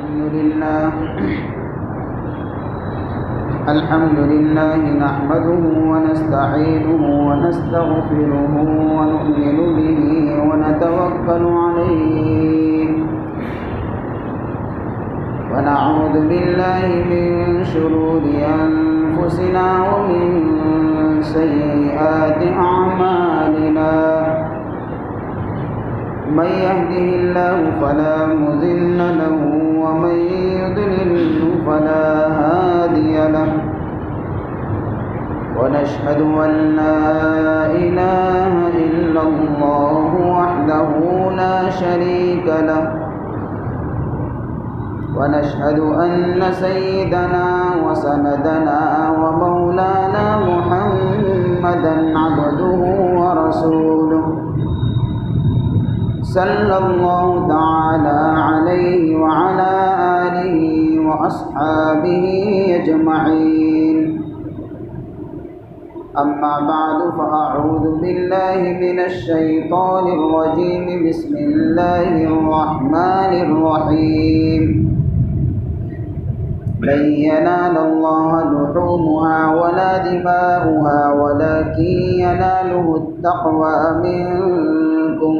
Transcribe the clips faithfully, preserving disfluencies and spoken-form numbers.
अल्हम्दुलिल्लाह अल्हम्दुलिल्लाह नहमदुहु व नस्तईनुहु व नस्तगफिरुहु व नु'मिनु बिही व नतवक्कलु अलैहि व नऊज़ु बिल्लाहि मिन शुरूरि अनफुसिना व मिन सय्यिआति अअमालिना मन यहदिहिल्लाहु फला मुज़िल्ल लहु व मन युद्लिल्हु फला हादिय लहु व नशहदु अन ला इलाहा इल्लल्लाहु वहदहु ला शरीक लहु व नशहदु अन्न सय्यिदना व सनदना व मौलाना मुहम्मदन अब्दुहु व रसूलुहु सल्लल्लाहु तआला अलैहि व अला आलिहि व अस्हाबिहि अजमईन अम्मा बअदु फ़अऊज़ु बिल्लाहि मिनश शैतानिर रजीम बिस्मिल्लाहिर रहमानिर रहीम लन यनालल्लाहा लुहूमुहा वला दिमाउहा वलाकिन यनालुहुत तक़वा मिनकुम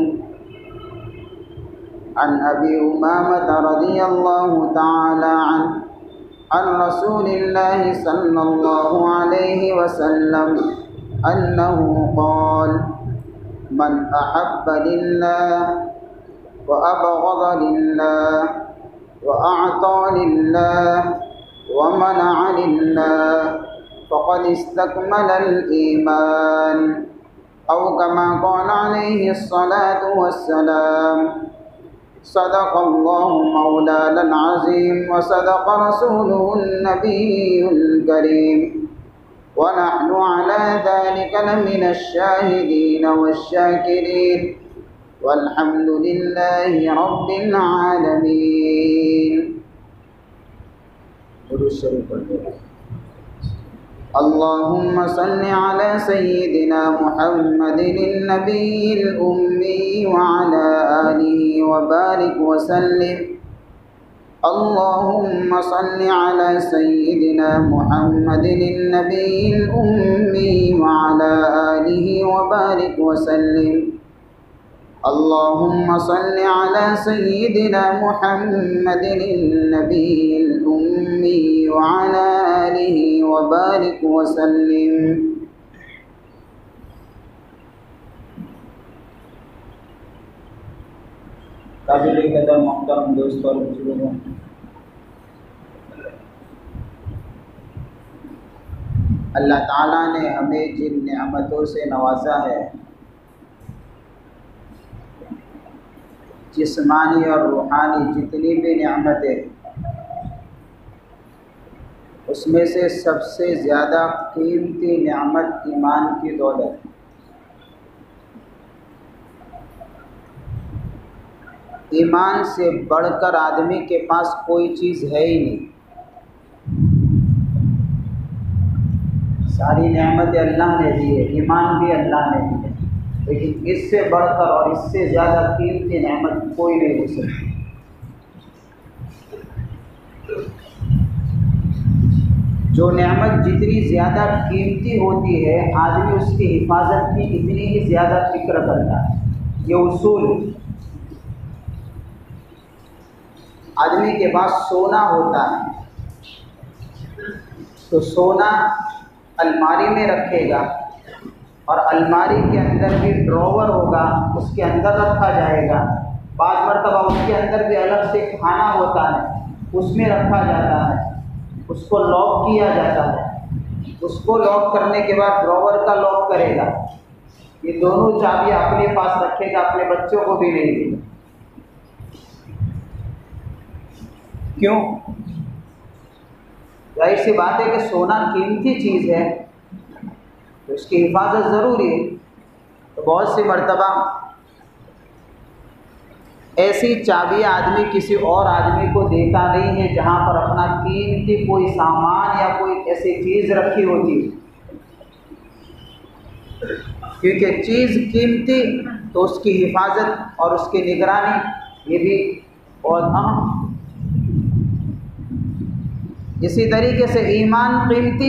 अन अबी उमामा रज़ियल्लाहु तआला अन्हु अन रसूलिल्लाहि सल्लल्लाहु अलैहि वसल्लम अन्नहु क़ाल मन अहब्ब लिल्लाह व अबग़ज़ लिल्लाह व अअता लिल्लाह व मनअ लिल्लाह फ़क़द इस्तकमलल ईमान औ कमा क़ाल अलैहि अस्सलातु वस्सलाम सदक़ल्लाहु मौलाना अज़ीम व सदक़ रसूलुहुन नबियुल करीम व नहनु अला ज़ालिका लमिनश शाहिदीन वश्शाकिरीन वल्हम्दुलिल्लाहि रब्बिल आलमीन। दुरूद शरीफ पढ़ते हैं। अल्लाहुम्मा सल्लि अला सय्यिदिना मुहम्मदिन नबिय्यिल उम्मी व अला आलिहि व बारिक व सल्लिम। अल्लाहुम्मा सल्लि अला सय्यिदिना मुहम्मदिन नबिय्यिल उम्मी व अला आलिहि व बारिक व सल्लिम। अल्लाहुम्मा सल्लि अला सय्यिदिना मुहम्मदिन नबिय्यिल उम्मी व अला आलिहि व बारिक व सल्लिम। काबिल कदर मोहतरम दोस्तों और बुजुर्गों, अल्लाह ताला ने हमें जिन नेमतों से नवाजा है, जिस्मानी और रूहानी जितनी भी नेमतें, उसमें से सबसे ज़्यादा कीमती नेमत ईमान की दौलत। ईमान से बढ़कर आदमी के पास कोई चीज़ है ही नहीं। सारी नेमतें अल्लाह ने दी है, ईमान भी अल्लाह ने दी है, लेकिन इससे बढ़कर और इससे ज़्यादा कीमती नेमत कोई नहीं हो सकती। जो नेमत जितनी ज़्यादा कीमती होती है, आदमी उसकी हिफाजत की इतनी ही ज़्यादा फिक्र करता है। ये उसूल, आदमी के पास सोना होता है तो सोना अलमारी में रखेगा और अलमारी के अंदर भी ड्रॉवर होगा, उसके अंदर रखा जाएगा। बाज़ मरतबा उसके अंदर भी अलग से खाना होता है, उसमें रखा जाता है, उसको लॉक किया जाता है। उसको लॉक करने के बाद ड्रॉवर का लॉक करेगा। ये दोनों चाबियां अपने पास रखेगा, अपने बच्चों को भी नहीं देगा। क्यों? जाहिर सी बात है कि सोना कीमती चीज़ है तो उसकी हिफाजत ज़रूरी है। तो बहुत सी मर्तबा ऐसी चाबियां आदमी किसी और आदमी को देता नहीं है जहाँ पर अपना कीमती कोई सामान या कोई ऐसी चीज़ रखी होती है, क्योंकि चीज़ कीमती तो उसकी हिफाजत और उसकी निगरानी ये भी बहुत अहम। इसी तरीके से ईमान कीमती,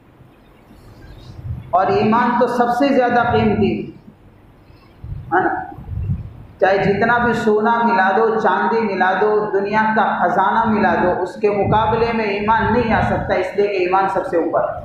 और ईमान तो सबसे ज़्यादा कीमती है ना। चाहे जितना भी सोना मिला दो, चांदी मिला दो, दुनिया का खजाना मिला दो, उसके मुकाबले में ईमान नहीं आ सकता, इसलिए कि ईमान सबसे ऊपर है।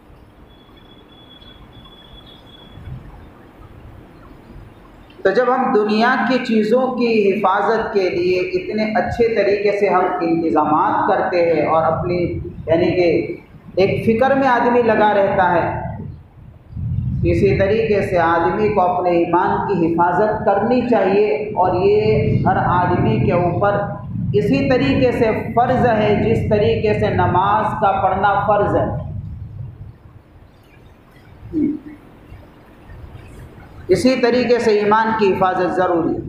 तो जब हम दुनिया की चीज़ों की हिफाजत के लिए इतने अच्छे तरीके से हम इंतज़ामात करते हैं और अपनी यानी कि एक फ़िक्र में आदमी लगा रहता है, इसी तरीके से आदमी को अपने ईमान की हिफाजत करनी चाहिए। और ये हर आदमी के ऊपर इसी तरीके से फ़र्ज़ है जिस तरीके से नमाज का पढ़ना फ़र्ज़ है। इसी तरीके से ईमान की हिफाजत ज़रूरी है।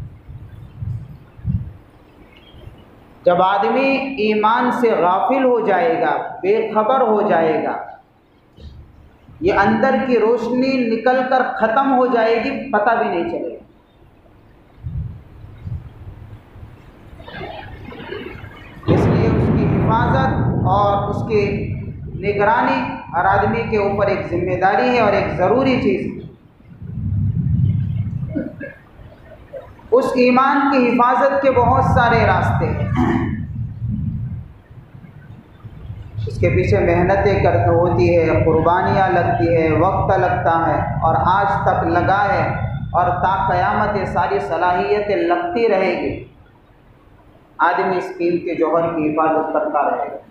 जब आदमी ईमान से गाफिल हो जाएगा, बेखबर हो जाएगा, ये अंदर की रोशनी निकल कर ख़त्म हो जाएगी, पता भी नहीं चलेगा। इसलिए उसकी हिफाजत और उसकी निगरानी हर आदमी के ऊपर एक जिम्मेदारी है और एक ज़रूरी चीज़ है। उस ईमान की हिफाजत के बहुत सारे रास्ते हैं, इसके पीछे मेहनतें करनी होती है, कुर्बानियाँ लगती है, वक्त लगता है और आज तक लगा है और ता क़यामत ये सारी सलाहियतें लगती रहेगी। आदमी इस कीमती जौहर की हिफाजत करता रहेगा।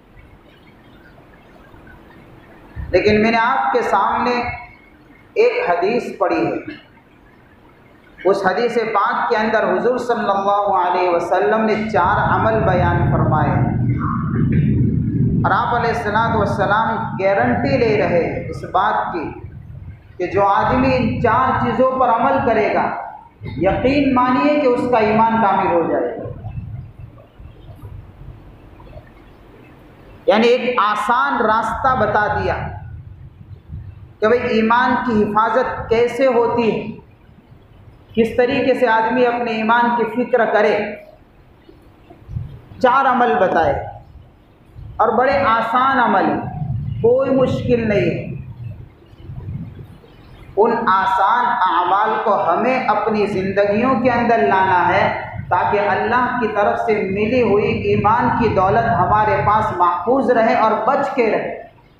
लेकिन मैंने आपके सामने एक हदीस पढ़ी है, उस हदीस पाक के अंदर हुज़ूर सल्लल्लाहु अलैहि वसल्लम ने चार अमल बयान फरमाए और आप अलैहिस्सलातु वस्सलाम गारंटी ले रहे हैं इस बात की कि जो आदमी इन चार चीज़ों पर अमल करेगा, यकीन मानिए कि उसका ईमान कामिल हो जाएगा। यानी एक आसान रास्ता बता दिया कि भाई ईमान की हिफाजत कैसे होती है, किस तरीके से आदमी अपने ईमान की फ़िक्र करे। चार अमल बताए और बड़े आसान अमल, कोई मुश्किल नहीं है। उन आसान अमाल को हमें अपनी ज़िंदगियों के अंदर लाना है ताकि अल्लाह की तरफ से मिली हुई ईमान की दौलत हमारे पास महफूज रहे और बच के रहे।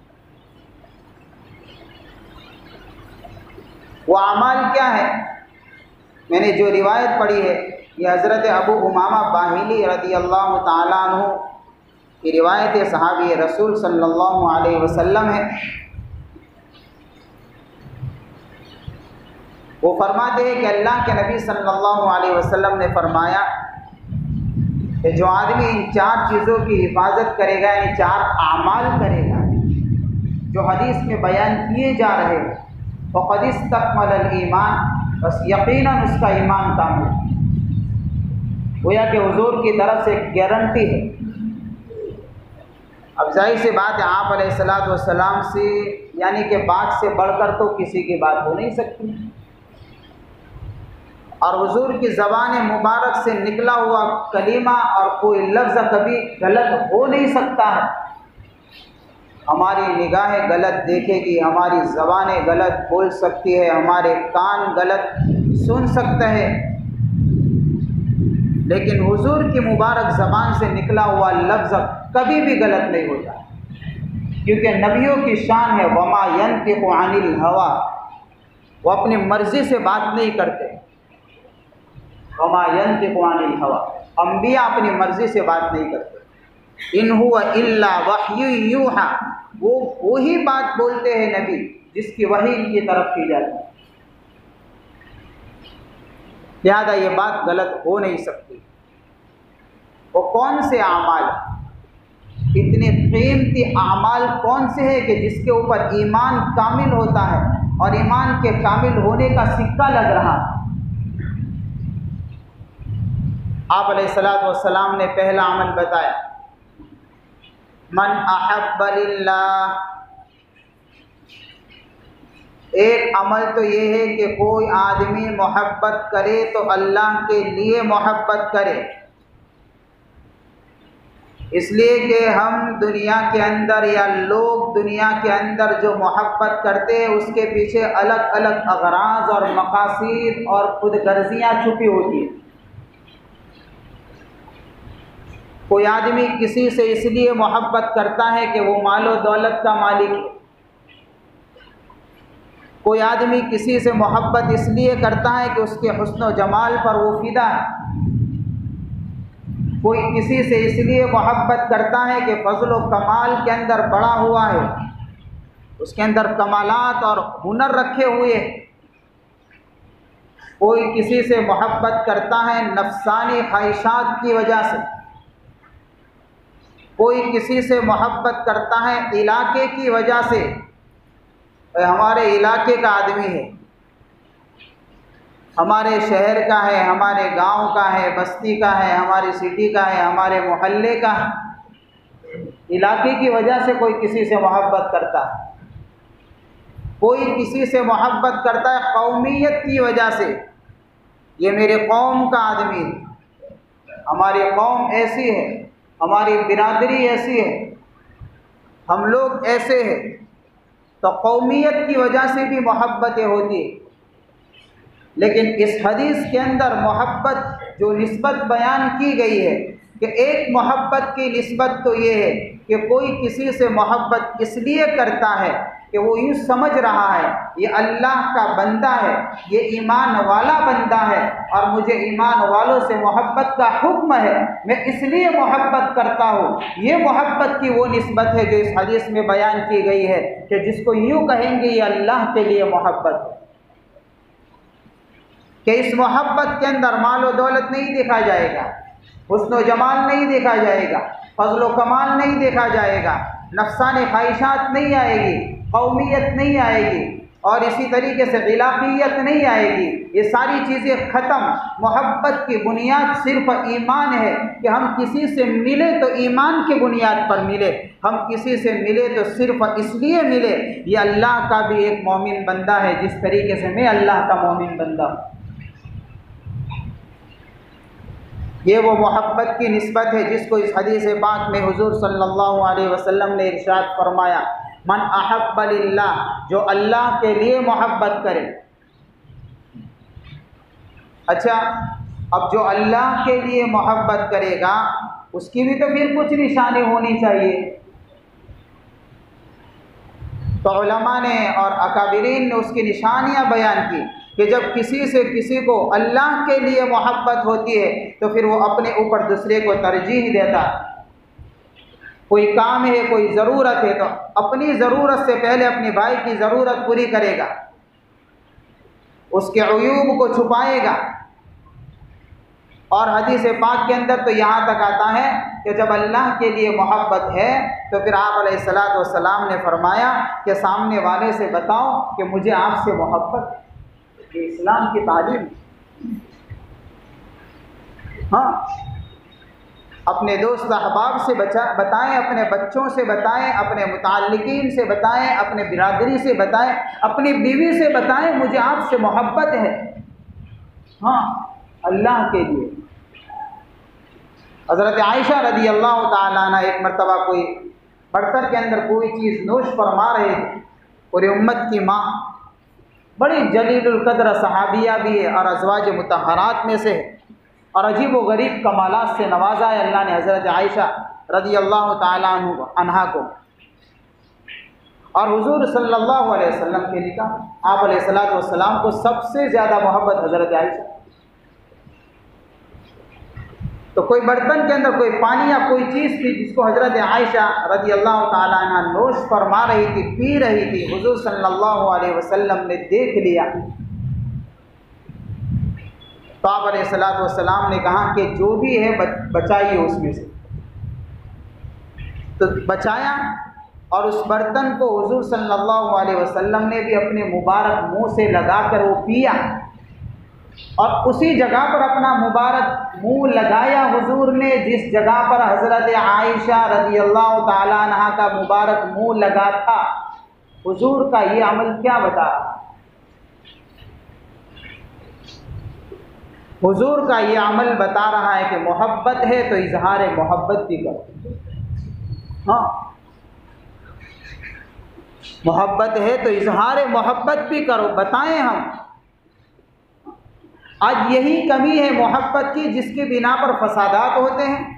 वो अमाल क्या है? मैंने जो रिवायत पढ़ी है ये हज़रत अबू उमामा बाहिली रज़ी अल्लाह ताला अन्हु की रिवायत है, सहाबी रसूल सल्लल्लाहु अलैहि वसल्लम है। वो फरमाते हैं कि अल्लाह के नबी सल्लल्लाहु अलैहि वसल्लम ने फरमाया कि जो आदमी इन चार चीज़ों की हिफाजत करेगा, यानी चार आमाल करेगा जो हदीस में बयान किए जा रहे हैं, फ़क़द इस्तकमलल ईमान, बस यकीनन उसका ईमान कामिल। गोया कि हुज़ूर की तरफ से एक गारंटी है। अब जाहिर सी बात है, आप अलैहिस्सलातु वस्सलाम से यानी कि बात से बढ़कर तो किसी की बात हो नहीं सकती, और हुज़ूर की ज़बान मुबारक से निकला हुआ कलीमा और कोई लफ्ज़ कभी गलत हो नहीं सकता है। हमारी निगाहें गलत देखेगी, हमारी ज़बानें गलत बोल सकती है, हमारे कान गलत सुन सकते हैं, लेकिन हुज़ूर की मुबारक ज़बान से निकला हुआ लफ्ज़ कभी भी गलत नहीं होता, क्योंकि नबियों की शान है वमा यंतिक़ु अनिल हवा, वो अपनी मर्ज़ी से बात नहीं करते। वमा यंतिक़ु अनिल हवा, अंबिया अपनी मर्ज़ी से बात नहीं करते। इन हुवा इल्ला वह्यु यूहा, वो वही बात बोलते हैं नबी जिसकी वही इनकी तरफ की जाती है। लिहाजा ये बात गलत हो नहीं सकती। वो कौन से आमाल, इतने कीमती आमाल कौन से हैं कि जिसके ऊपर ईमान कामिल होता है और ईमान के कामिल होने का सिक्का लग रहा है। आप अलैहिस्सलातु वस्सलाम ने पहला अमल बताया, मन अहब्ब लिल्लाह। एक अमल तो ये है कि कोई आदमी मोहब्बत करे तो अल्लाह के लिए मोहब्बत करे। इसलिए कि हम दुनिया के अंदर या लोग दुनिया के अंदर जो मोहब्बत करते हैं उसके पीछे अलग अलग अगराज और मकासीद और खुद गर्जियाँ छुपी होती हैं। कोई आदमी किसी से इसलिए मोहब्बत करता है कि वो मालो दौलत का मालिक है। कोई आदमी किसी से मोहब्बत इसलिए करता है कि उसके हुस्न व जमाल पर वो फिदा है। कोई किसी से इसलिए मोहब्बत करता है कि फजल व कमाल के अंदर बड़ा हुआ है, उसके अंदर कमालात और हुनर रखे हुए हैं। कोई किसी से मोहब्बत करता है नफसानी ख्वाहिशात की वजह से। कोई किसी से मोहब्बत करता है इलाके की वजह से, हमारे इलाके का आदमी है, हमारे शहर का है, हमारे गांव का है, बस्ती का है, हमारी सिटी का है, हमारे मोहल्ले का है। इलाके की वजह से कोई किसी से मोहब्बत करता है। कोई किसी से मोहब्बत करता है कौमियत की वजह से, ये मेरे कौम का आदमी है, हमारी कौम ऐसी है, हमारी बिरादरी ऐसी है, हम लोग ऐसे हैं। तो कौमियत की वजह से भी मोहब्बतें होती है। लेकिन इस हदीस के अंदर मोहब्बत जो निस्बत बयान की गई है कि एक मोहब्बत की निस्बत तो ये है कि कोई किसी से मोहब्बत इसलिए करता है कि वो यूँ समझ रहा है ये अल्लाह का बंदा है, ये ईमान वाला बंदा है और मुझे ईमान वालों से मोहब्बत का हुक्म है, मैं इसलिए मोहब्बत करता हूँ। ये मोहब्बत की वो निस्बत है जो इस हदीस में बयान की गई है कि जिसको यूँ कहेंगे ये अल्लाह के लिए मोहब्बत है। कि इस मोहब्बत के अंदर माल व दौलत नहीं देखा जाएगा, हुस्न व जमाल नहीं देखा जाएगा, फजल व कमाल नहीं देखा जाएगा, नफसानी ख्वाहिशात नहीं आएगी, कौमियत नहीं आएगी और इसी तरीके से इलाक़ियत नहीं आएगी। ये सारी चीज़ें ख़त्म। मोहब्बत की बुनियाद सिर्फ ईमान है कि हम किसी से मिले तो ईमान की बुनियाद पर मिले, हम किसी से मिले तो सिर्फ इसलिए मिले ये अल्लाह का भी एक मोमिन बंदा है जिस तरीके से मैं अल्लाह का मोमिन बंदा हूँ। ये वो मोहब्बत की निस्बत है जिसको इस हदीस पाक में हुजूर सल्लल्लाहु अलैहि वसल्लम ने इरशाद फरमाया, मन अहब्ब लिल्लाह, जो अल्लाह के लिए मोहब्बत करे। अच्छा, अब जो अल्लाह के लिए मोहब्बत करेगा उसकी भी तो फिर कुछ निशानी होनी चाहिए। तो उलमा ने और अकाबिरीन ने उसकी निशानियां बयान की कि जब किसी से किसी को अल्लाह के लिए मोहब्बत होती है तो फिर वो अपने ऊपर दूसरे को तरजीह देता। कोई काम है, कोई ज़रूरत है तो अपनी ज़रूरत से पहले अपने भाई की ज़रूरत पूरी करेगा, उसके अयूब को छुपाएगा। और हदीस पाक के अंदर तो यहाँ तक आता है कि जब अल्लाह के लिए मोहब्बत है तो फिर आप अलैहिस्सलातु वस्सलाम ने फरमाया कि सामने वाले से बताओ कि मुझे आपसे मोहब्बत है। ये इस्लाम की तालीम। हाँ, अपने दोस्त अहबाब से बचा बताएं, अपने बच्चों से बताएं, अपने मुताल्लिकीन से बताएं, अपने बिरादरी से बताएं, अपनी बीवी से बताएं मुझे आपसे मोहब्बत है। हाँ, अल्लाह के लिए। हज़रत आयशा रदी अल्लाह ताला अन्हा एक मरतबा कोई बर्तन के अंदर कोई चीज़ नोश फरमा रहे थे। पूरी उम्मत की माँ, बड़ी जलीलुल कद्र सहाबिया भी है और अज़वाज मुतहरात में से है और अजीब व गरीब कमालात से नवाजा है अल्लाह ने हज़रत आयशा रदी अल्लाह ताला अन्हा को। और हुजूर सल्लल्लाहु अलैहि वसल्लम के लिए कहा, आप अलैहिस्सलातु वस्सलाम को सबसे ज़्यादा मोहब्बत हज़रत आयशा। तो कोई बर्तन के अंदर कोई पानी या कोई चीज़ थी जिसको हज़रत आयशा रज़ी अल्लाह ताला अन्हा नोश फरमा रही थी, पी रही थी। हुज़ूर सल्लल्लाहु अलैहि वसल्लम ने देख लिया तो आप अलैहिस्सलातु वस्सलाम ने कहा कि जो भी है बचाइए उसमें से। तो बचाया और उस बर्तन को हुज़ूर सल्लल्लाहु अलैहि वसल्लम ने भी अपने मुबारक मुँह से लगाकर वो पिया और उसी जगह पर अपना मुबारक मुंह लगाया हुजूर ने जिस जगह पर हज़रत आयशा रज़ी अल्लाह ताला अन्हा का मुबारक मुंह लगा था। हुजूर का ये अमल क्या बता रहा? हुजूर का ये अमल बता रहा है कि मोहब्बत है तो इजहार मोहब्बत भी करो। हाँ, मोहब्बत है तो इजहार मोहब्बत भी करो, बताएं हम। आज यही कमी है मोहब्बत की, जिसके बिना पर फसादात होते हैं।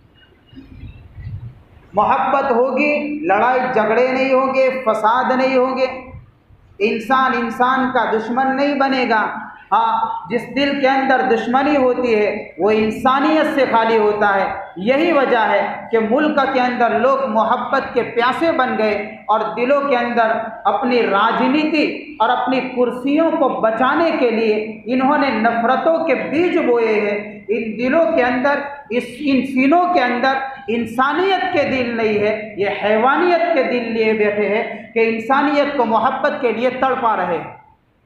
मोहब्बत होगी, लड़ाई झगड़े नहीं होंगे, फसाद नहीं होंगे, इंसान इंसान का दुश्मन नहीं बनेगा। हाँ, जिस दिल के अंदर दुश्मनी होती है वो इंसानियत से खाली होता है। यही वजह है कि मुल्क के अंदर लोग मोहब्बत के प्यासे बन गए और दिलों के अंदर अपनी राजनीति और अपनी कुर्सियों को बचाने के लिए इन्होंने नफरतों के बीज बोए हैं। इन दिलों के अंदर, इस इन सीनों के अंदर इंसानियत के दिल नहीं है, ये हैवानियत के दिल लिए बैठे हैं कि इंसानियत को मोहब्बत के लिए तड़पा रहे हैं।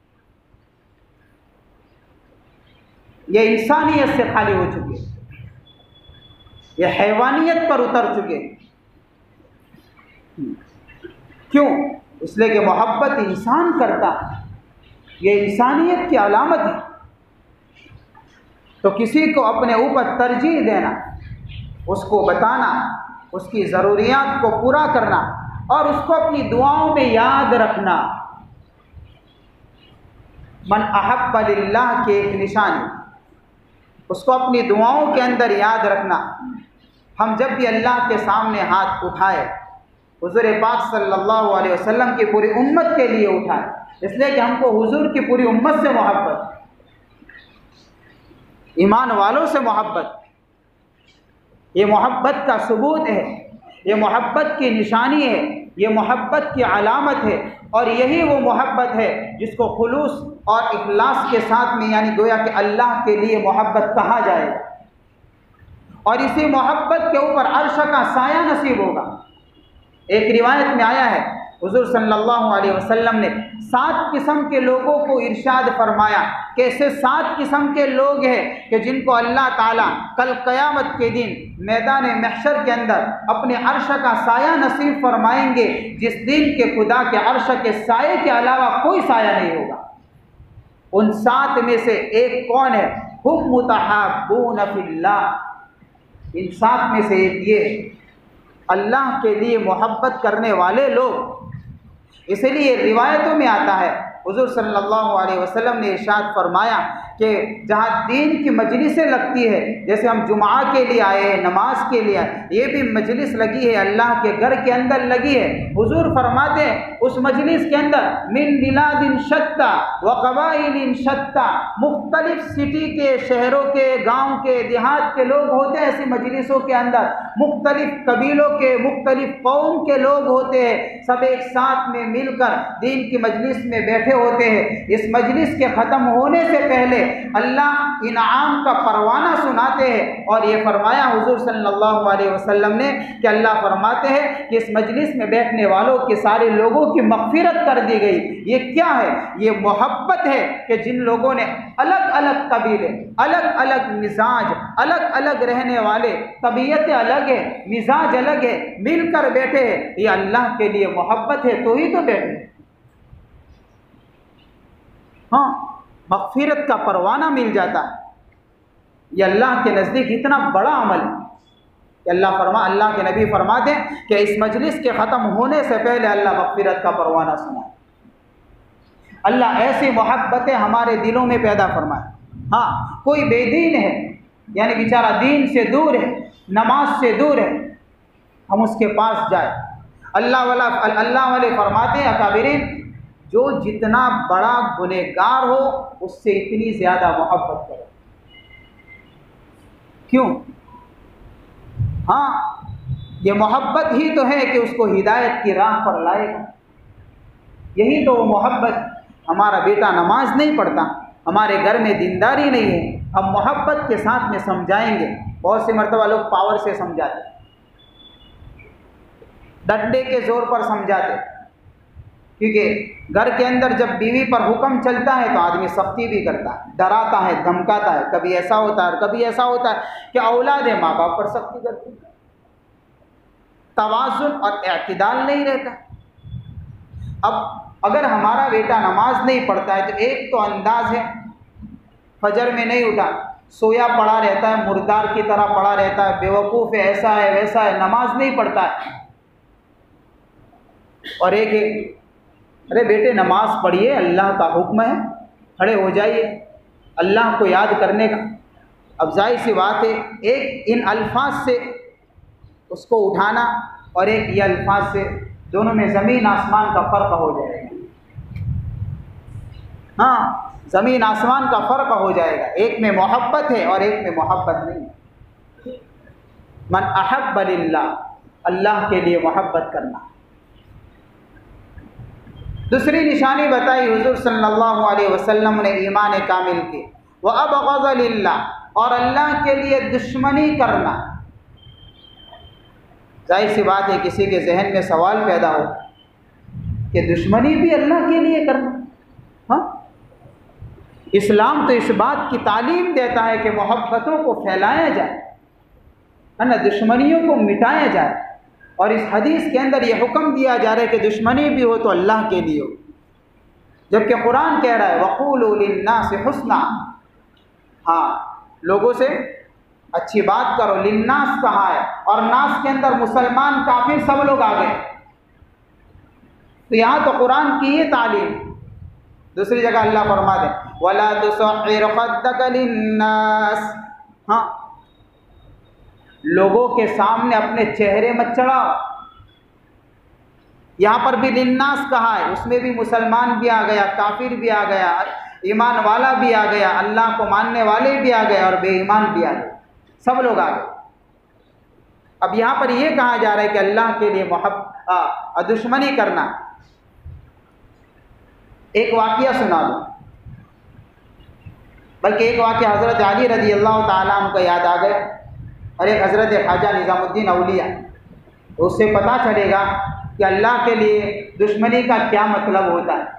ये इंसानियत से खाली हो चुके, ये हैवानियत पर उतर चुके। क्यों? इसलिए कि मोहब्बत इंसान करता है, ये इंसानियत की अलामत है। तो किसी को अपने ऊपर तरजीह देना, उसको बताना, उसकी ज़रूरियात को पूरा करना और उसको अपनी दुआओं में याद रखना। मन अहब्ब लिल्लाह की एक निशानी, उसको अपनी दुआओं के अंदर याद रखना। हम जब भी अल्लाह के सामने हाथ उठाए, हुज़ूर पाक सल्लल्लाहु अलैहि वसल्लम की पूरी उम्मत के लिए उठाए, इसलिए कि हमको हुज़ूर की पूरी उम्मत से मोहब्बत, ईमान वालों से मोहब्बत। ये मोहब्बत का सबूत है, ये मोहब्बत की निशानी है, ये मोहब्बत की अलामत है। और यही वो मोहब्बत है जिसको खुलूस और इखलास के साथ में, यानी गोया कि अल्लाह के लिए मोहब्बत कहा जाएगा। और इसी मोहब्बत के ऊपर अर्श का साया नसीब होगा। एक रिवायत में आया है, हुज़ूर सल्लल्लाहु अलैहि वसल्लम ने सात किस्म के लोगों को इरशाद फरमाया कि ऐसे सात किस्म के लोग हैं कि जिनको अल्लाह ताला कल क़यामत के दिन मैदान महशर के अंदर अपने अर्श का साया नसीब फरमाएंगे, जिस दिन के खुदा के अर्श के साये के अलावा कोई साया नहीं होगा। उन सात में से एक कौन है? हुम मुतहब्बून फिल्लाह। इन सात में से एक ये, अल्लाह के लिए मोहब्बत करने वाले लोग। इसलिए रिवायतों में आता है, हुज़ूर सल्लल्लाहु अलैहि वसल्लम ने इरशाद फरमाया कि जहाँ दीन की मजलिसें लगती है, जैसे हम जुमा के लिए आए हैं, नमाज के लिए आए, ये भी मजलिस लगी है, अल्लाह के घर के अंदर लगी है। हुज़ूर फरमाते हैं उस मजलिस के अंदर मिन बिलादिन शत्ता व क़बाइलिन शत्ता, मुख्तलिफ सिटी के, शहरों के, गाँव के, देहात के लोग होते हैं ऐसी मजलिसों के अंदर। मुख्तलिफ कबीलों के, मुख्तलिफ कौम के लोग होते हैं, सब एक साथ में मिलकर दीन की मजलिस में बैठे होते हैं। इस मजलिस के ख़त्म होने से पहले अल्लाह इनाम का परवाना सुनाते हैं। और ये फरमाया हुज़ूर सल्लल्लाहु अलैहि वसल्लम ने कि अल्लाह फरमाते हैं कि इस मजलिस में बैठने वालों के सारे लोगों की मग़फ़िरत कर दी गई। ये क्या है? ये मोहब्बत है कि जिन लोगों ने अलग अलग कबीले, अलग अलग मिजाज, अलग अलग रहने वाले, तबीयतें अलग है, मिजाज अलग है, मिलकर बैठे हैं, ये अल्लाह के लिए मोहब्बत है, तो ही तो बैठे। हाँ, मग़फ़िरत का परवाना मिल जाता है। ये अल्लाह के नज़दीक इतना बड़ा अमल है कि अल्लाह फरमा अल्लाह के नबी फरमाते हैं कि इस मजलिस के ख़त्म होने से पहले अल्लाह मग़फ़िरत का परवाना सुनाए। अल्लाह ऐसी मोहब्बतें हमारे दिलों में पैदा फरमाए। हाँ, कोई बेदीन है, यानी बेचारा दीन से दूर है, नमाज से दूर है, हम उसके पास जाए। अल्लाह वाला अल्लाह वाले फरमाते हैं अकाबिरीन, जो जितना बड़ा गुनहगार हो उससे इतनी ज़्यादा मोहब्बत करो। क्यों? हाँ, ये मोहब्बत ही तो है कि उसको हिदायत की राह पर लाएगा। यही तो वो मोहब्बत। हमारा बेटा नमाज नहीं पढ़ता, हमारे घर में दीनदारी नहीं है, हम मोहब्बत के साथ में समझाएंगे। बहुत सी मरतबा लोग पावर से समझाते, डंडे के जोर पर समझाते, क्योंकि घर के अंदर जब बीवी पर हुक्म चलता है तो आदमी सख्ती भी करता है, डराता है, धमकाता है। कभी ऐसा होता है, कभी ऐसा होता है कि औलादें माँ बाप पर सख्ती करती, तवाज़ुन और एतदाल नहीं रहता। अब अगर हमारा बेटा नमाज नहीं पढ़ता है तो एक तो अंदाज है, फजर में नहीं उठा, सोया पड़ा रहता है, मुर्दार की तरह पड़ा रहता है, बेवकूफ़ है, ऐसा है वैसा है, नमाज नहीं पढ़ता है। और एक एक अरे बेटे नमाज पढ़िए, अल्लाह का हुक्म है, खड़े हो जाइए, अल्लाह को याद करने का। अब जाहिर सी बात है, एक इन अल्फाज से उसको उठाना और एक ये अल्फाज से, दोनों में ज़मीन आसमान का फ़र्क हो जाएगा। हाँ, ज़मीन आसमान का फ़र्क हो जाएगा। एक में मोहब्बत है और एक में मोहब्बत नहीं। मन अहब्ब लिल्लाह, अल्लाह के लिए मोहब्बत करना। दूसरी निशानी बताई हुज़ूर सल्लल्लाहु अलैहि वसल्लम ने ईमान कामिल की, व अबग़ज़ लिल्लाह, और अल्लाह के लिए दुश्मनी करना। जाहिर सी बात है, किसी के जहन में सवाल पैदा हो कि दुश्मनी भी अल्लाह के लिए करना। हाँ, इस्लाम तो इस बात की तालीम देता है कि मोहब्बतों को फैलाया जाए, है ना, दुश्मनियों को मिटाया जाए। और इस हदीस के अंदर ये हुक्म दिया जा रहा है कि दुश्मनी भी हो तो अल्लाह के लिए हो, जबकि कुरान कह रहा है वक़ूलू लिन्नासि हुस्ना। हाँ, लोगों से अच्छी बात करो। लिन्नास कहा है, और नास के अंदर मुसलमान काफिर सब लोग आ गए। तो यहाँ तो कुरान की ये तालीम। दूसरी जगह अल्लाह फरमा दे वला तुसअ्इर खद्दक लिन्नास। हाँ, लोगों के सामने अपने चेहरे मत चढ़ाओ। यहाँ पर भी लिन्नास कहा है, उसमें भी मुसलमान भी आ गया, काफिर भी आ गया, ईमान वाला भी आ गया, अल्लाह को मानने वाले भी आ गए और बेईमान भी आ गए, सब लोग आ गए। अब यहाँ पर यह कहा जा रहा है कि अल्लाह के लिए मोहब्बत दुश्मनी करना। एक वाक़िया सुना दो, बल्कि एक वाक़िया हज़रत अली रज़ी अल्लाह ताला अन्हु को याद आ गया, और एक हज़रत ख्वाजा निज़ामुद्दीन औलिया। तो उससे पता चलेगा कि अल्लाह के लिए दुश्मनी का क्या मतलब होता है।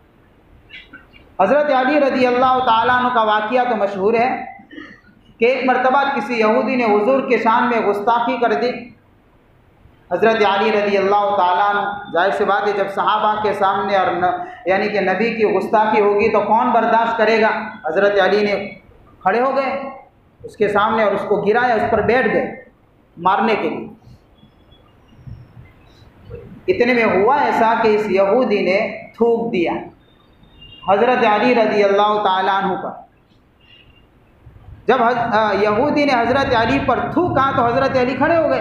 हज़रत अली रज़ी अल्लाह ताला अन्हु का वाक़िया तो मशहूर है कि एक मरतबा किसी यहूदी ने हुज़ूर के शान में गुस्ताखी कर दी। हज़रत अली रज़ी अल्लाह ताला अन्हु, जाहिर सी बात है, जब सहाबा के सामने और न, यानी कि नबी की गुस्ताखी होगी तो कौन बर्दाश्त करेगा। हज़रत अली ने खड़े हो गए उसके सामने और उसको गिराया, उस पर बैठ गए मारने के लिए। इतने में हुआ ऐसा कि इस यहूदी ने थूक दिया हज़रत अली रज़ी अल्लाह ताला अन्हु पर। जब यहूदी ने हज़रत अली पर थूका तो हज़रत अली खड़े हो गए।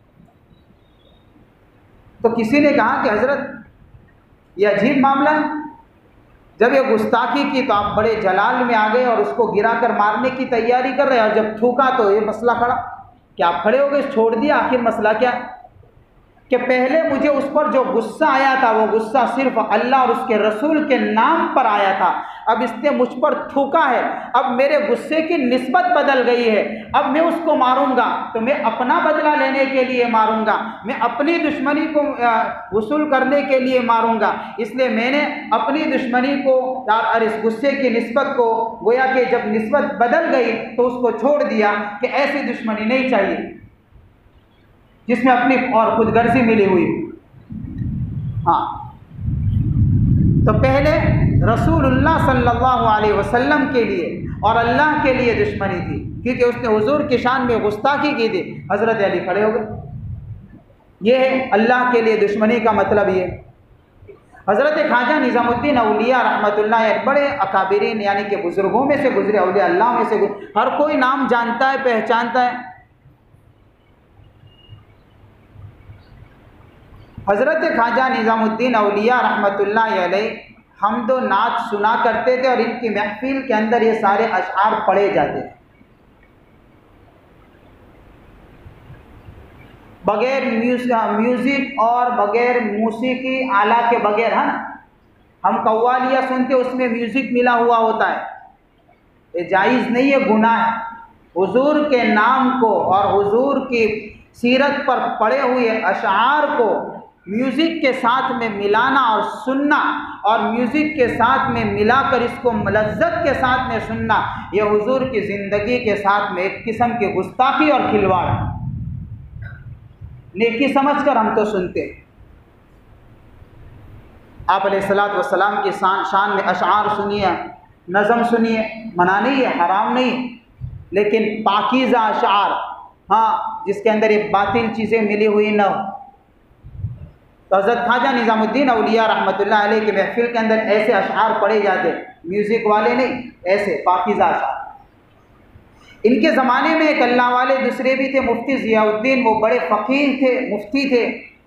तो किसी ने कहा कि हज़रत, यह अजीब मामला है, जब ये गुस्ताखी की तो आप बड़े जलाल में आ गए और उसको गिराकर मारने की तैयारी कर रहे हैं, और जब थूका तो ये मसला खड़ा, कि आप खड़े हो गए, छोड़ दिया। आखिर मसला क्या है कि पहले मुझे उस पर जो गुस्सा आया था वो गुस्सा सिर्फ अल्लाह और उसके रसूल के नाम पर आया था, अब इसने मुझ पर थूका है, अब मेरे गुस्से की निस्बत बदल गई है, अब मैं उसको मारूंगा तो मैं अपना बदला लेने के लिए मारूंगा, मैं अपनी दुश्मनी को वसूल करने के लिए मारूंगा। इसलिए मैंने अपनी दुश्मनी को और इस गुस्से की निस्बत को, गोया कि जब निस्बत बदल गई तो उसको छोड़ दिया कि ऐसी दुश्मनी नहीं चाहिए जिसमें अपनी और खुदगर्जी मिली हुई। हाँ, तो पहले रसूलुल्लाह सल्लल्लाहु अलैहि वसल्लम के लिए और अल्लाह के लिए दुश्मनी थी, क्योंकि उसने हुजूर की शान में गुस्ताखी की थी। हज़रत अली खड़े हो गए। ये है अल्लाह के लिए दुश्मनी का मतलब। ये हज़रत ख्वाजा निज़ामुद्दीन औलिया रहमतुल्लाह अलैह बड़े अकाबिरीन यानी कि बुज़ुर्गों में से गुजरे, औलिया अल्लाह में से गुजरे, हर कोई नाम जानता है, पहचानता है। हज़रत ख्वाजा निज़ामुद्दीन औलिया रहमतुल्लाह अलैह हमदो नात सुना करते थे और इनकी महफिल के अंदर ये सारे अशआर पढ़े जाते थे, बगैर म्यूज़िक और बगैर मूसीकी आला के बगैर। है ना, हम कव्वालियाँ सुनते उसमें म्यूज़िक मिला हुआ होता है, ये जायज़ नहीं है, गुनाह है। हुजूर के नाम को और हुजूर की सीरत पर पढ़े हुए अशआर को म्यूज़िक के साथ में मिलाना और सुनना, और म्यूज़िक के साथ में मिलाकर इसको लज्जत के साथ में सुनना, यह हुजूर की ज़िंदगी के साथ में एक किस्म की गुस्ताखी और खिलवाड़। नेकी समझकर हम तो सुनते। आप अलैहिस्सलातु वस्सलाम की शान शान में अशआर सुनिए, नज़म सुनिए, मना नहीं है, हराम नहीं है, लेकिन पाकीज़ा अशार, हाँ, जिसके अंदर ये बातिल चीज़ें मिली हुई न हो। तो हज़रत ख्वाजा निज़ामुद्दीन औलिया रहमतुल्लाह अलैह के महफिल के अंदर ऐसे अशार पढ़े जाते, म्यूज़िक वाले नहीं, ऐसे पाकीज़ा अशार। इनके ज़माने में एक अल्लाह वाले दूसरे भी थे, मुफ्ती ज़ियाउद्दीन, वो बड़े फ़कीह थे, मुफ्ती थे,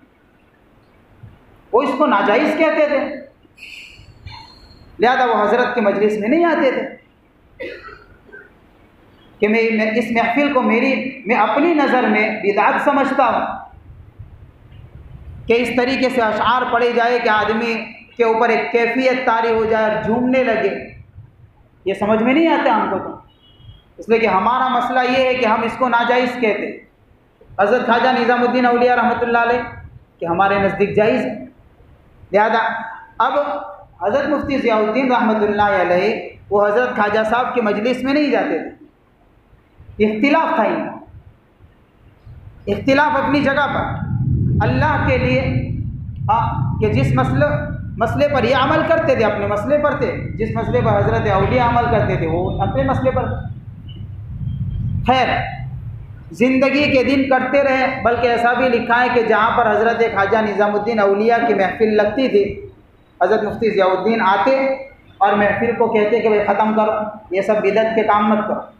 वो इसको नाजायज़ कहते थे, लिहाजा वो हज़रत की मजलिस में नहीं आते थे कि मैं, मैं इस महफिल को मेरी मैं अपनी नज़र में बिदात समझता हूँ कि इस तरीके से अशार पढ़े जाए कि आदमी के ऊपर एक कैफियत तारी हो जाए और झूमने लगे। ये समझ में नहीं आता हमको, तो इसलिए कि हमारा मसला ये है कि हम इसको नाजायज़ कहते। हज़रत ख्वाजा निज़ामुद्दीन औलिया रहमतुल्लाह अलैह कि हमारे नज़दीक जायज़ है। लिहाजा अब हज़रत मुफ्ती ज़ियाउद्दीन रहमतुल्लाह अलैह वो हज़रत ख्वाजा साहब की मजलिस में नहीं जाते थे, इख्तिलाफ था इनका, इख्तिलाफ अपनी जगह पर अल्लाह के लिए, हाँ, कि जिस मसले मसले पर ये अमल करते थे अपने मसले पर थे, जिस मसले पर हज़रत औलिया अमल करते थे वो अपने मसले पर थे। खैर, ज़िंदगी के दिन कटते रहे, बल्कि ऐसा भी लिखा है कि जहाँ पर हज़रत ख्वाजा निज़ामुद्दीन औलिया की महफिल लगती थी, हज़रत मुफ्ती ज़ियाउद्दीन आते और महफिल को कहते कि भाई ख़त्म करो, ये सब बिदअत के काम मत करो,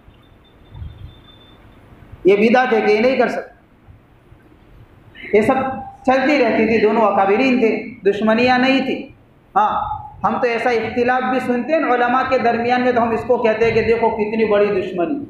ये बिदअत है कि ये नहीं कर सकते। ये सब चलती रहती थी, दोनों अकाबिरीन थे, दुश्मनियाँ नहीं थी। हाँ, हम तो ऐसा इख्तिलाफ भी सुनते हैं उलमा के दरमियान में, तो हम इसको कहते हैं कि देखो कितनी बड़ी दुश्मनी।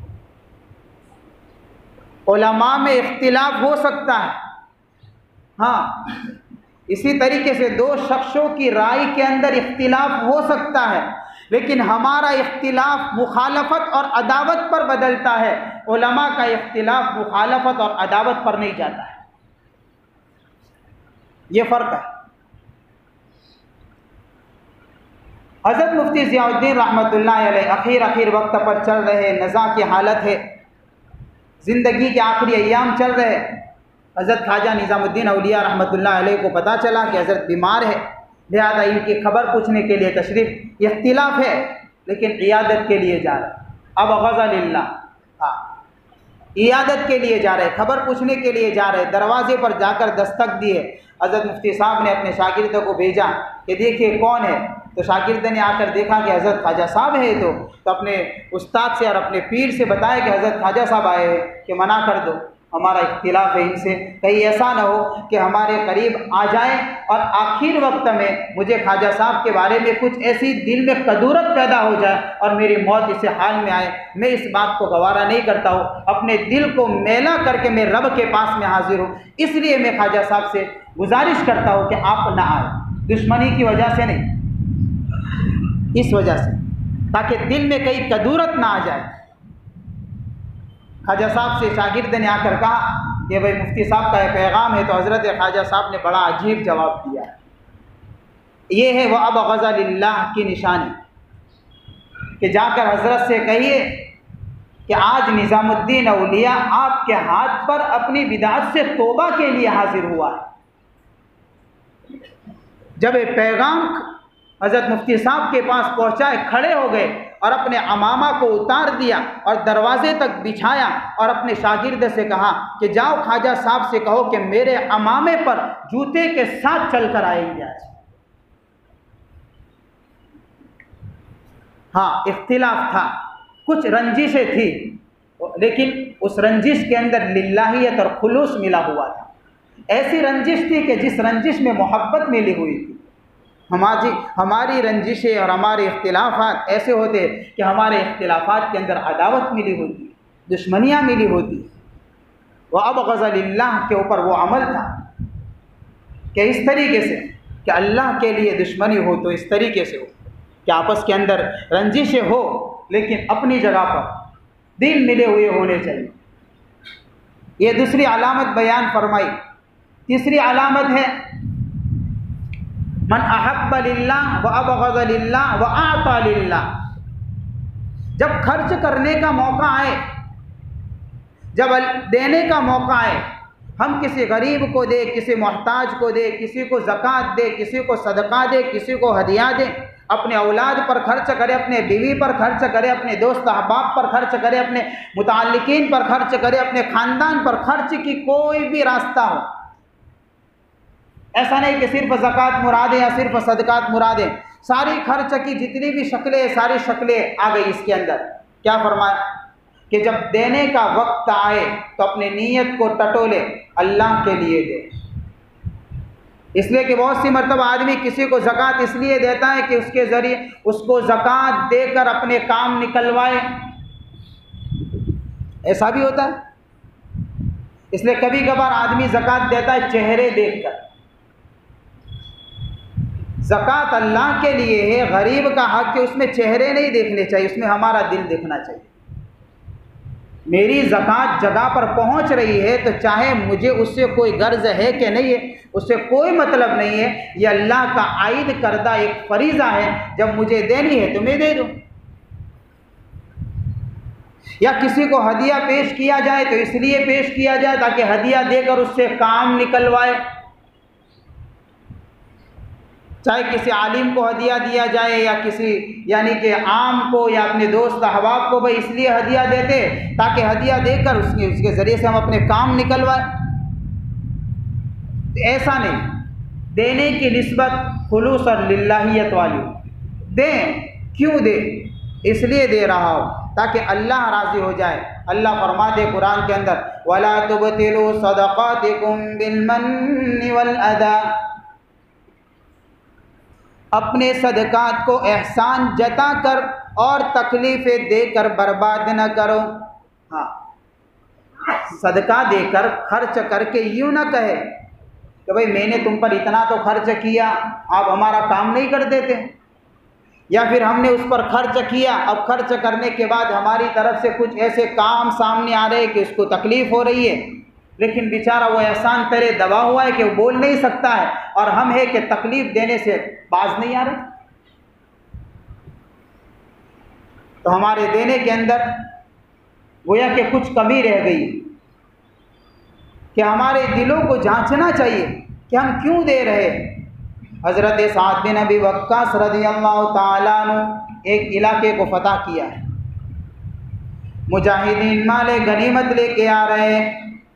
उलमा में इख्तिलाफ हो सकता है, हाँ, इसी तरीके से दो शख्सों की राय के अंदर इख्तिलाफ हो सकता है, लेकिन हमारा इख्तिलाफ मुखालफत और अदावत पर बदलता है। उलमा का इख्तिलाफ मुखालफत और अदावत पर नहीं जाता है, ये फ़र्क है। हज़रत मुफ्ती ज़ियाउद्दीन रहमतुल्लाह अलैह आखिर आखिर वक्त पर चल रहे, नज़ा की हालत है, ज़िंदगी के आखिरी अय्याम चल रहे। हज़रत ख्वाजा निज़ामुद्दीन औलिया रहमतुल्लाह अलैह को पता चला कि हज़रत बीमार है, लिहाजा इनकी खबर पूछने के लिए तशरीफ़, इख्तिलाफ है लेकिन इयादत के लिए जा रहे। अब गज़लिल्लाह, हाँ, इयादत के लिए जा रहे, खबर पूछने के लिए जा रहे, दरवाजे पर जाकर दस्तक दिए। हज़रत मुफ्ती साहब ने अपने शागिर्द को भेजा कि देखिए कौन है, तो शागिर्द ने आकर देखा कि हज़रत ख्वाजा साहब है, तो, तो अपने उस्ताद से और अपने पीर से बताया कि हज़रत ख्वाजा साहब आए हैं, कि मना कर दो, हमारा इख्तिलाफ है इनसे, कहीं ऐसा ना हो कि हमारे करीब आ जाएं और आखिर वक्त में मुझे ख्वाजा साहब के बारे में कुछ ऐसी दिल में कदूरत पैदा हो जाए और मेरी मौत इस हाल में आए। मैं इस बात को गवारा नहीं करता हूँ, अपने दिल को मैला करके मैं रब के पास में हाजिर हूँ, इसलिए मैं ख्वाजा साहब से गुजारिश करता हूँ कि आप ना आए, दुश्मनी की वजह से नहीं, इस वजह से, ताकि दिल में कहीं कदूरत ना आ जाए। ख्वाजा साहब से शागिर्द ने आकर कहा कि भाई मुफ्ती साहब का पैगाम है, तो हज़रत ख्वाजा साहब ने बड़ा अजीब जवाब दिया। ये है वह अब गज़लिल्लाह की निशानी कि जाकर हज़रत से कहिए कि आज निज़ामुद्दीन औलिया आपके हाथ पर अपनी बिदात से तौबा के लिए हाजिर हुआ है। जब ये पैगाम हज़रत मुफ्ती साहब के पास पहुँचाए, खड़े हो गए और अपने अमामा को उतार दिया और दरवाजे तक बिछाया और अपने शागिर्द से कहा कि जाओ ख्वाजा साहब से कहो कि मेरे अमामे पर जूते के साथ चल कर आएंगे आज। हाँ, इख्तिलाफ था, कुछ रंजिशें थी, लेकिन उस रंजिश के अंदर लिल्लाहियत और खुलूस मिला हुआ था। ऐसी रंजिश थी कि जिस रंजिश में मोहब्बत मिली हुई थी। हमारी हमारी रंजिशें और हमारे इख्तिलाफात ऐसे होते कि हमारे इख्तिलाफात के अंदर अदावत मिली होती, दुश्मनियाँ मिली होती। वह अब गज़लिल्लाह के ऊपर वो अमल था कि इस तरीके से कि अल्लाह के लिए दुश्मनी हो तो इस तरीके से हो कि आपस के अंदर रंजिशें हो, लेकिन अपनी जगह पर दिल मिले हुए होने चाहिए। ये दूसरी अलामत बयान फरमाई। तीसरी अलामत है मन अहब्ब लिल्लाह व अबग़ज़ लिल्लाह व आता लिल्लाह। जब खर्च करने का मौका आए, जब देने का मौका आए, हम किसी गरीब को दे, किसी मोहताज को दे, किसी को ज़कात दे, किसी को सदका दे, किसी को हदिया दे, अपने औलाद पर खर्च करे, अपने बीवी पर खर्च करे, अपने दोस्त अहबाब पर खर्च करे, अपने मुताल्लिकीन पर खर्च करे, अपने ख़ानदान पर खर्च की कोई भी रास्ता हो। ऐसा नहीं कि सिर्फ ज़कात मुराद है या सिर्फ सदकात मुराद है, सारी खर्च की जितनी भी शक्लें, सारी शक्लें आ गई इसके अंदर। क्या फरमाया कि जब देने का वक्त आए तो अपनी नीयत को टटोले, अल्लाह के लिए दे। इसलिए कि बहुत सी मरतबा आदमी किसी को ज़कात इसलिए देता है कि उसके ज़रिए उसको ज़कात देकर अपने काम निकलवाए, ऐसा भी होता है। इसलिए कभी कभार आदमी ज़कात देता है चेहरे देखकर। ज़कात अल्लाह के लिए है, गरीब का हक है, उसमें चेहरे नहीं देखने चाहिए, उसमें हमारा दिल देखना चाहिए। मेरी ज़कात जगह पर पहुंच रही है तो चाहे मुझे उससे कोई गर्ज है कि नहीं है, उससे कोई मतलब नहीं है। ये अल्लाह का आयद करदा एक फरीज़ा है, जब मुझे देनी है तो मैं दे दूँ। या किसी को हदिया पेश किया जाए तो इसलिए पेश किया जाए ताकि हदिया देकर उससे काम निकलवाए। चाहे किसी आलिम को हदिया दिया जाए या किसी यानी कि आम को या अपने दोस्त अहबाब को, भाई इसलिए हदिया देते ताकि हदिया देकर उसके उसके ज़रिए से हम अपने काम निकलवाए। तो ऐसा नहीं, देने की निस्बत खुलूस और लिल्लाहियत वाली। दें, क्यों दे? इसलिए दे रहा हो ताकि अल्लाह राज़ी हो जाए। अल्लाह फरमाते कुरान के अंदर, वला तुबतिलू सदक़ातिकुम बिलमन्नि वल अदा, अपने सदकात को एहसान जता कर और तकलीफ़ें देकर बर्बाद न करो। हाँ, सदका देकर खर्च करके यूँ ना कहे कि भाई मैंने तुम पर इतना तो खर्च किया, आप हमारा काम नहीं कर देते, या फिर हमने उस पर खर्च किया, अब खर्च करने के बाद हमारी तरफ से कुछ ऐसे काम सामने आ रहे कि उसको तकलीफ़ हो रही है, लेकिन बेचारा वो एहसान तेरे दबा हुआ है कि वो बोल नहीं सकता है, और हम है कि तकलीफ़ देने से बाज नहीं आ रहे। तो हमारे देने के अंदर गोया कि कुछ कमी रह गई कि हमारे दिलों को जांचना चाहिए कि हम क्यों दे रहे हैं। हज़रत साद बिन अबी वक्कास रज़ियल्लाहु ताला अन्हु एक इलाके को फतह किया है, मुजाहिदीन माले गनीमत लेके आ रहे हैं।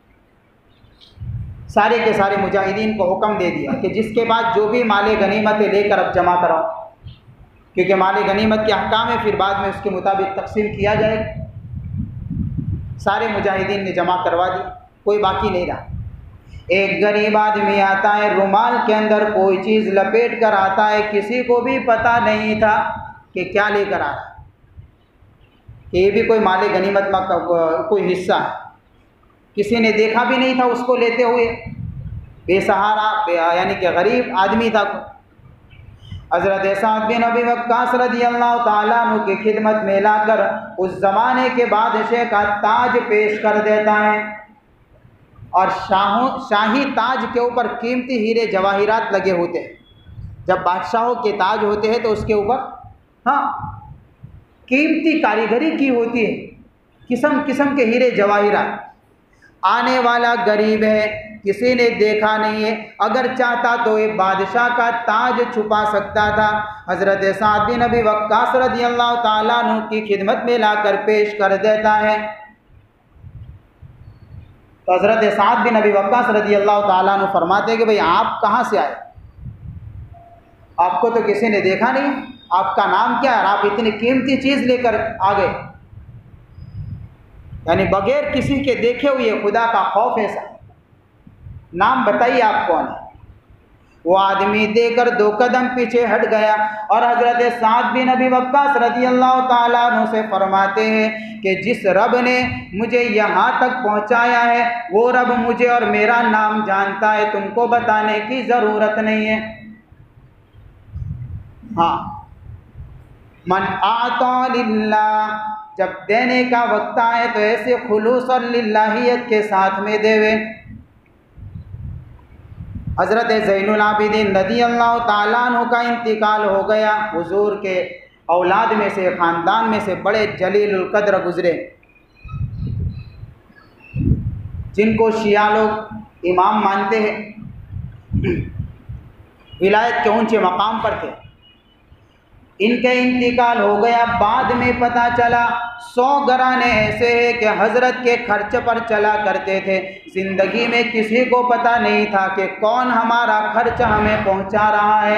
सारे के सारे मुजाहिदीन को हुक्म दे दिया कि जिसके बाद जो भी माले गनीमतें लेकर अब जमा कराओ, क्योंकि माले गनीमत के अहकाम है, फिर बाद में उसके मुताबिक तकसीम किया जाएगा। सारे मुजाहिदीन ने जमा करवा दी, कोई बाकी नहीं रहा। एक गरीब आदमी आता है, रुमाल के अंदर कोई चीज़ लपेट कर आता है, किसी को भी पता नहीं था कि क्या लेकर आ रहा है, कि ये भी कोई माले गनीमत का कोई हिस्सा है। किसी ने देखा भी नहीं था उसको लेते हुए, बेसहारा यानी कि गरीब आदमी था। हज़रत साद बिन अबी वक्कास रज़ियल्लाहु ताला अन्हु की खिदमत में लाकर उस ज़माने के बादशाह का ताज पेश कर देता है, और शाहों शाही ताज के ऊपर कीमती हीरे जवाहिरात लगे होते हैं। जब बादशाहों के ताज होते हैं तो उसके ऊपर हाँ कीमती कारीगरी की होती है, किस्म किस्म के हीरे जवाहिरात। आने वाला गरीब है, किसी ने देखा नहीं है, अगर चाहता तो ये बादशाह का ताज छुपा सकता था। हज़रत साद बिन अबी वक्कास रज़ियल्लाहु ताला अन्हु की खिदमत में लाकर पेश कर देता है। तो हज़रत साद बिन अबी वक्कास रज़ियल्लाहु ताला अन्हु फरमाते हैं कि भाई आप कहाँ से आए, आपको तो किसी ने देखा नहीं, आपका नाम क्या है, आप इतनी कीमती चीज़ लेकर आ गए। यानी बगैर किसी के देखे हुए खुदा का खौफ ऐसा। नाम बताइए आप कौन है। वो आदमी देकर दो कदम पीछे हट गया और हज़रत साद बिन अबी वक्कास रज़ियल्लाहु ताला अन्हु से फरमाते हैं कि जिस रब ने मुझे यहाँ तक पहुँचाया है वो रब मुझे और मेरा नाम जानता है, तुमको बताने की ज़रूरत नहीं है। हाँ, मन आता लिल्लाह, जब देने का वक्त आए तो ऐसे खुलूस और लिल्लाहियत के साथ में देवे। हज़रत ज़ैनुल आबिदीन रज़ियल्लाहु ताला अन्हु का इंतकाल हो गया। हुजूर के औलाद में से, ख़ानदान में से बड़े जलीलुल क़द्र गुज़रे, जिनको शिया लोग इमाम मानते हैं, विलायत के ऊंचे मकाम पर थे। इनका इंतकाल हो गया। बाद में पता चला सौ घराने ऐसे हैं कि हज़रत के खर्च पर चला करते थे। ज़िंदगी में किसी को पता नहीं था कि कौन हमारा खर्च हमें पहुंचा रहा है,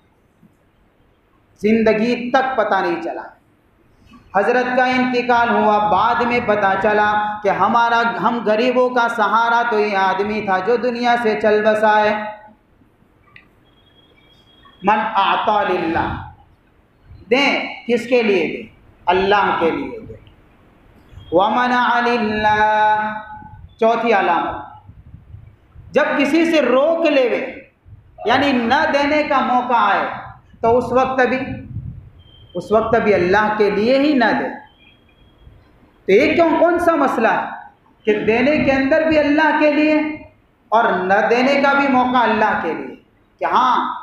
ज़िंदगी तक पता नहीं चला। हज़रत का इंतकाल हुआ, बाद में पता चला कि हमारा हम गरीबों का सहारा तो ये आदमी था जो दुनिया से चल बसा है। मन आता लिल्लाह, दें किसके लिए? दें अल्लाह के लिए दें। वमना लिल्लाह, चौथी अलामत, जब किसी से रोक लेवे यानी न देने का मौका आए तो उस वक्त भी उस वक्त भी अल्लाह के लिए ही न दे। तो ये क्यों, कौन सा मसला है कि देने के अंदर भी अल्लाह के लिए और न देने का भी मौका अल्लाह के लिए? कि हाँ,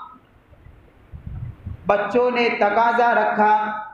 बच्चों ने तकाजा रखा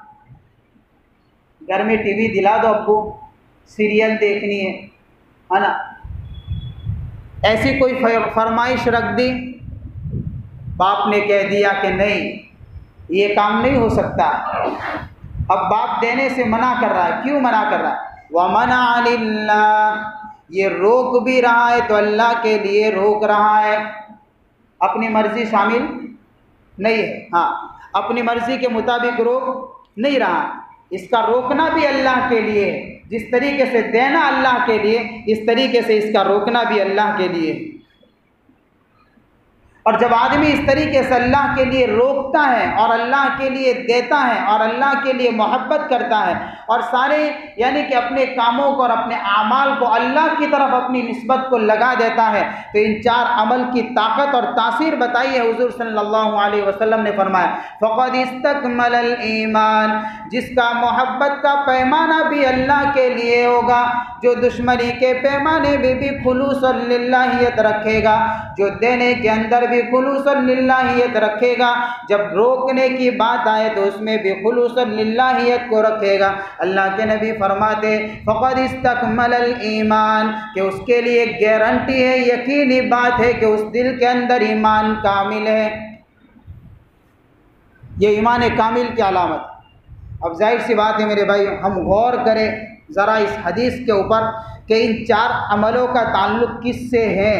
घर में टीवी दिला दो अब्बू, सीरियल देखनी है, है ना, ऐसी कोई फरमाइश रख दी, बाप ने कह दिया कि नहीं ये काम नहीं हो सकता। अब बाप देने से मना कर रहा है, क्यों मना कर रहा है? वमना लिल्लाह, ये रोक भी रहा है तो अल्लाह के लिए रोक रहा है, अपनी मर्जी शामिल नहीं है। हाँ, अपनी मर्जी के मुताबिक रोक नहीं रहा, इसका रोकना भी अल्लाह के लिए है। जिस तरीके से देना अल्लाह के लिए, इस तरीके से इसका रोकना भी अल्लाह के लिए। और जब आदमी इस तरीके से अल्लाह के लिए रोकता है और अल्लाह के लिए देता है और अल्लाह के लिए मोहब्बत करता है और सारे यानी कि अपने कामों को और अपने आमाल को अल्लाह की तरफ अपनी निस्बत को लगा देता है, तो इन चार अमल की ताकत और तासीर बताई है। हुज़ूर सल्लल्लाहु अलैहि वसल्लम ने फरमाया, फ़क़द इस्तकमलल ईमान, जिसका मोहब्बत का पैमाना भी अल्लाह के लिए होगा, जो दुश्मनी के पैमाने में भी खुलूस और लिल्लाहियत रखेगा, जो देने के अंदर भी खुलूस और लिल्लाहियत रखेगा, जब रोकने की बात आए तो उसमें भी खुलूस और लिल्लाहियत को रखेगा। अल्लाह के नबी फरमाते फ़क़द इस्तकमलल ईमान, कि उसके लिए गारंटी है, यकीनी बात है कि उस दिल के अंदर ईमान कामिल है। ये ईमान कामिल की अलामत। अब जाहिर सी बात है मेरे भाई, हम गौर करें ज़रा इस हदीस के ऊपर कि इन चार अमलों का ताल्लुक़ किससे है।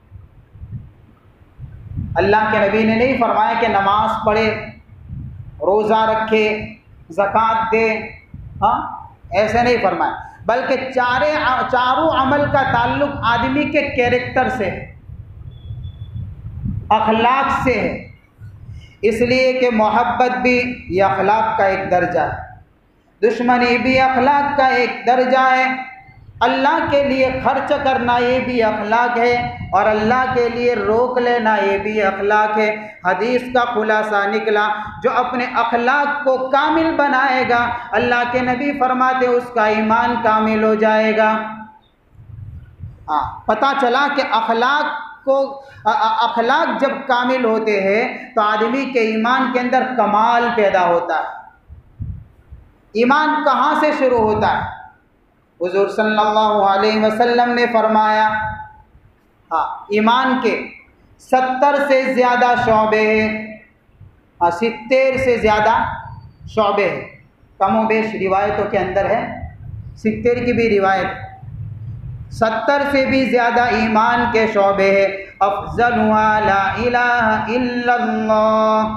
अल्लाह के नबी ने नहीं फरमाया कि नमाज पढ़े, रोज़ा रखे, ज़कात दे, हाँ, ऐसे नहीं फरमाया, बल्कि चारे चारों अमल का ताल्लुक़ आदमी के कैरेक्टर से है, अखलाक से है। इसलिए कि मोहब्बत भी ये अखलाक का एक दर्जा है, दुश्मनी भी अखलाक का एक दर्जा है, अल्लाह के लिए खर्च करना ये भी अखलाक है और अल्लाह के लिए रोक लेना ये भी अखलाक है। हदीस का खुलासा निकला, जो अपने अखलाक को कामिल बनाएगा, अल्लाह के नबी फरमाते उसका ईमान कामिल हो जाएगा। हाँ, पता चला कि अखलाक को अखलाक जब कामिल होते हैं तो आदमी के ईमान के अंदर कमाल पैदा होता है। ईमान कहाँ से शुरू होता है? हुज़ूर सल्लल्लाहु अलैहि वसल्लम ने फरमाया, हाँ, ईमान के सत्तर से ज़्यादा शोबे हैं, हाँ, सित्तेर से ज़्यादा शोबे हैं। कमो बेश रिवायतों के अंदर है, सित्तेर की भी रिवायत, सत्तर से भी ज़्यादा ईमान के शोबे हैं। अफ़ज़लुहा ला इलाहा इल्लल्लाह,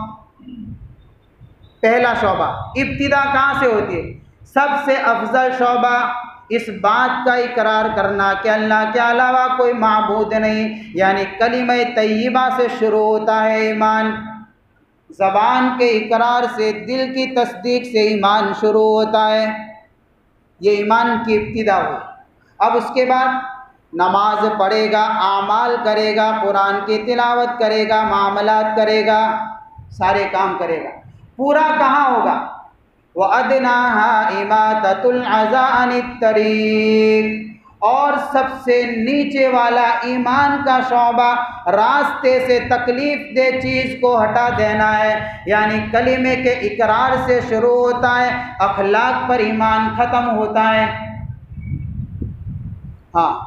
पहला शोबा। इब्तिदा कहाँ से होती है? सबसे अफजल शोबा इस बात का इकरार करना कि अल्लाह के अलावा कोई माबूद नहीं, यानी कलिमा तय्यबा से शुरू होता है ईमान। ज़बान के इकरार से, दिल की तस्दीक से ईमान शुरू होता है। ये ईमान की इब्तिदा हुई। अब उसके बाद नमाज पढ़ेगा, आमाल करेगा, कुरान की तिलावत करेगा, मामलात करेगा, सारे काम करेगा। पूरा कहाँ होगा? व अदनाहा इमाततुल अज़ा अनित तरीक़, और सबसे नीचे वाला ईमान का शोबा रास्ते से तकलीफ़ दे चीज़ को हटा देना है, यानी कलिमे के इकरार से शुरू होता है, अखलाक पर ईमान ख़त्म होता है। हाँ,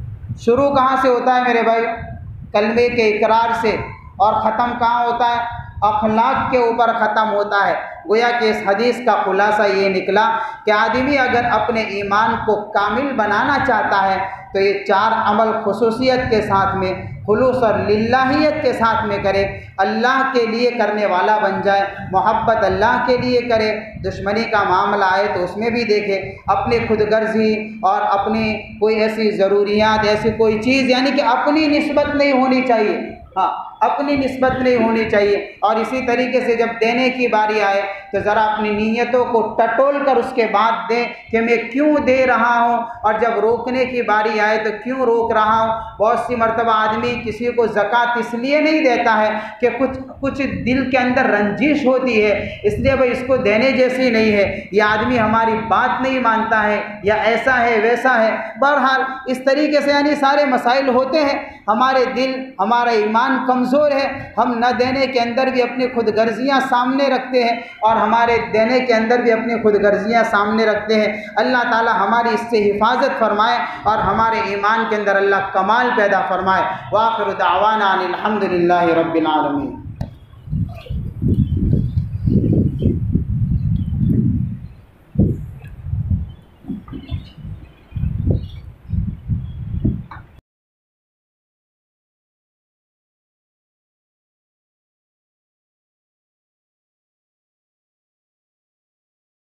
शुरू कहाँ से होता है मेरे भाई? कलमे के इकरार से, और ख़त्म कहाँ होता है? अखलाक के ऊपर ख़त्म होता है। गोया कि इस हदीस का खुलासा ये निकला कि आदमी अगर अपने ईमान को कामिल बनाना चाहता है तो ये चार अमल खुसूसियत के साथ में, खुलूस और लिल्लाहियत के साथ में करे, अल्लाह के लिए करने वाला बन जाए, मोहब्बत अल्लाह के लिए करे, दुश्मनी का मामला आए तो उसमें भी देखे, अपनी खुदगर्जी और अपनी कोई ऐसी ज़रूरियात, ऐसी कोई चीज़ यानी कि अपनी निस्बत नहीं होनी चाहिए, हाँ अपनी निस्बत नहीं होनी चाहिए। और इसी तरीके से जब देने की बारी आए तो ज़रा अपनी नीयतों को टटोल कर उसके बाद दें कि मैं क्यों दे रहा हूँ, और जब रोकने की बारी आए तो क्यों रोक रहा हूँ। बहुत सी मर्तबा आदमी किसी को ज़कात इसलिए नहीं देता है कि कुछ कुछ दिल के अंदर रंजिश होती है, इसलिए भाई इसको देने जैसी नहीं है, या आदमी हमारी बात नहीं मानता है, या ऐसा है वैसा है। बहरहाल इस तरीके से यानी सारे मसाइल होते हैं। हमारे दिल, हमारा ईमान कमज़ोर है, हम न देने के अंदर भी अपनी खुदगर्जियाँ सामने रखते हैं और हमारे देने के अंदर भी अपनी खुदगर्जियाँ सामने रखते हैं। अल्लाह ताला हमारी इससे हिफाजत फरमाए और हमारे ईमान के अंदर अल्लाह कमाल पैदा फरमाए। व आखिर दावाना अनिल हम्दुलिल्लाहि रब्बिल आलमीन।